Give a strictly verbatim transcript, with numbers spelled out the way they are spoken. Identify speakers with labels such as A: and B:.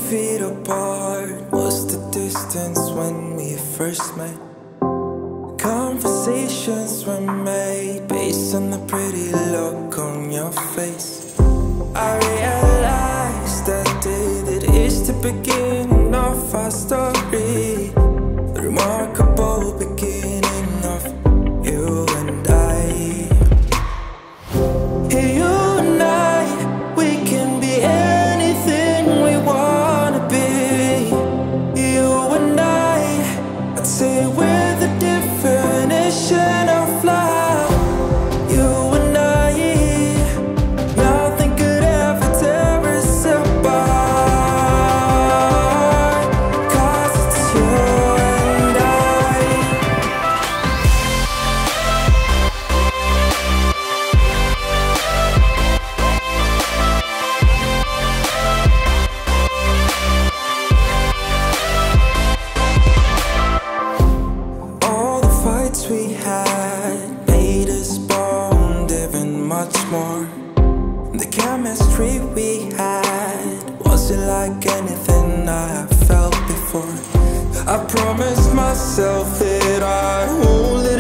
A: feet apart. What's the distance when we first met? Conversations were made based on the pretty look on your face. I realized that day that it's the beginning of our story, the remarkable beginning of you and I. You and I, we can be anything we wanna be. You and I, I'd say we're the definition of love. You and I, nothing could ever tear us apart, 'cause it's you and I. All the fights we had made us bond even much more. The chemistry we had wasn't like anything I have felt before. I promised myself that I won't let